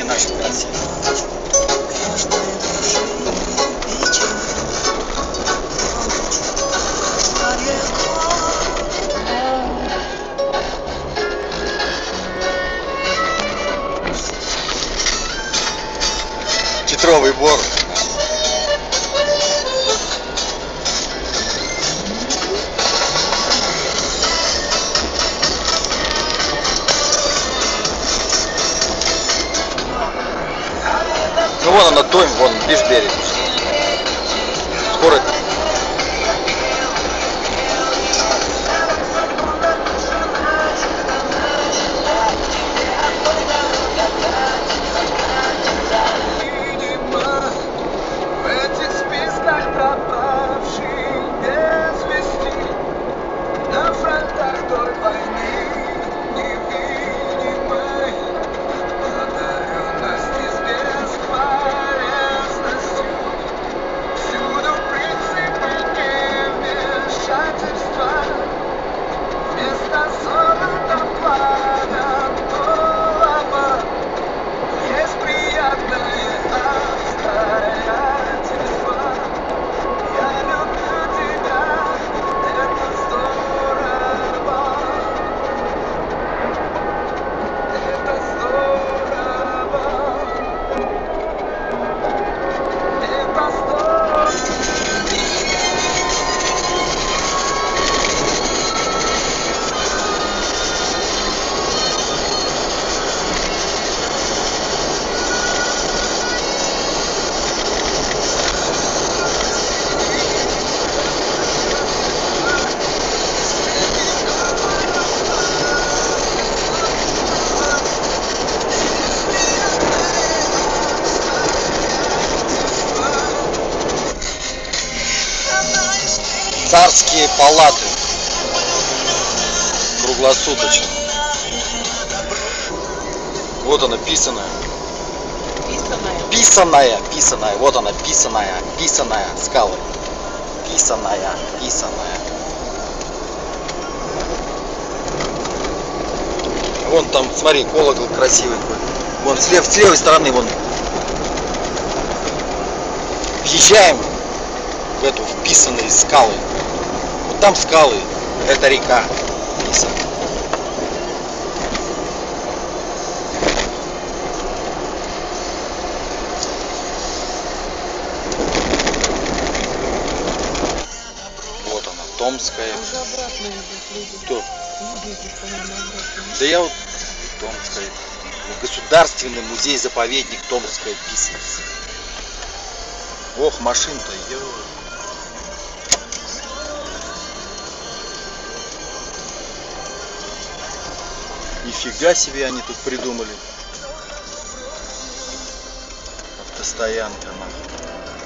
Наши красивые. Титровый бор. Ну вон она дом, вон лишь берег. Скоро. Царские палаты. Круглосуточно. Вот она, писаная. Писаная. Вот она, писаная скалы. Писаная. Вон там, смотри, колокол красивый. Вон с левой стороны, вон. Въезжаем в эту вписанные скалы. Вот там скалы, это река. Вот она, Томская. Кто? Да я вот Томская. Государственный музей-заповедник Томская Писаница. Ох, машин-то, Нифига себе они тут придумали. Автостоянка, нахуй.